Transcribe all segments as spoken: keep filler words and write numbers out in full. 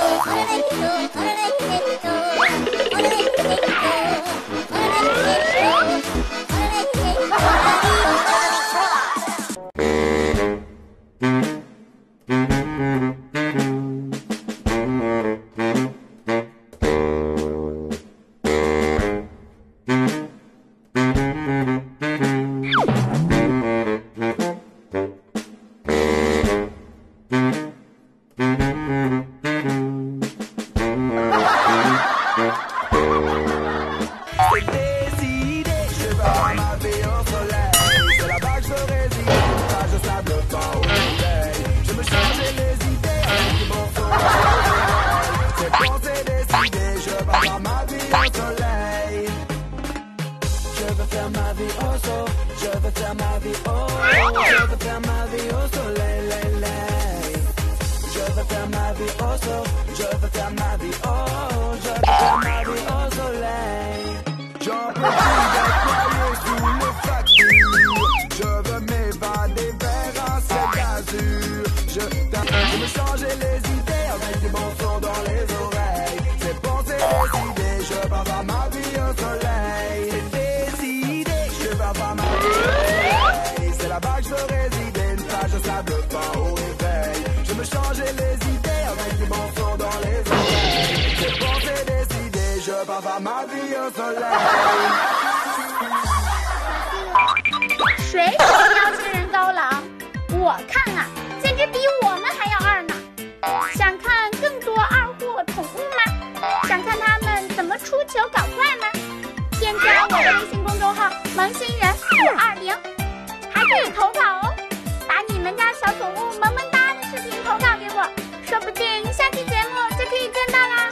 谁说邀请人高冷？我看啊，简直比我们还要二呢！想看更多二货宠物吗？想看他们怎么出糗搞怪吗？添加我的微信公众号“萌新人五二零”，还可以投稿哦！把你们家小宠物萌萌哒的视频投稿给我，说不定下期节目就可以见到啦！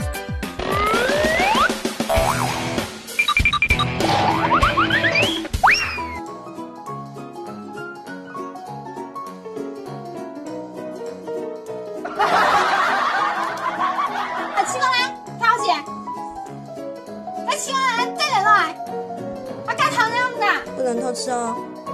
啊，起过来，跳起！哎，起过来，再来来！啊，干糖样子的， 不能偷吃哦。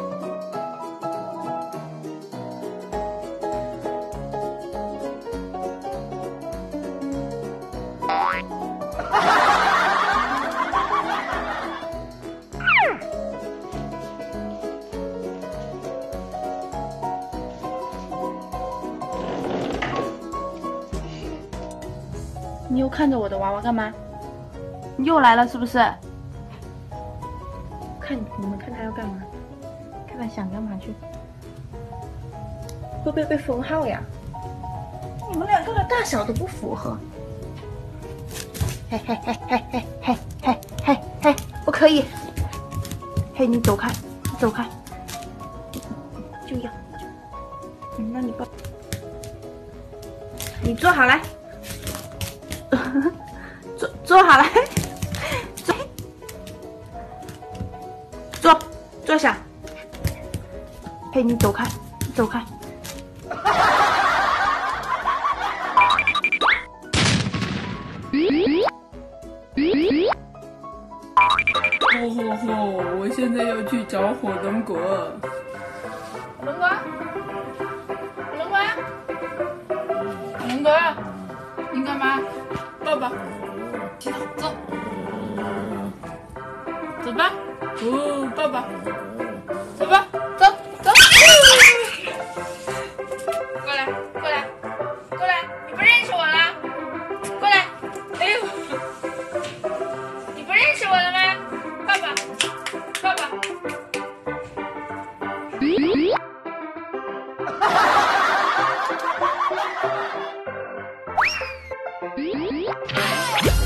你又看着我的娃娃干嘛？你又来了是不是？看你们看他要干嘛？看他想干嘛去？会不会被封号呀？你们两个的大小都不符合。嘿嘿嘿嘿嘿嘿嘿嘿嘿，不可以！嘿，你走开，你走开！就要，嗯，那你抱，你坐好来。坐坐好来，坐坐坐下。嘿，你走开，你走开。 吼吼吼！我现在要去找火龙果。 火龙果，火龙果，火龙果，你干嘛？抱抱，走走，走吧，哦，抱抱，走吧，走走，过来过来过来，你不认识我了？过来，哎呦，你不认识我了吗？抱抱，抱抱。 嗯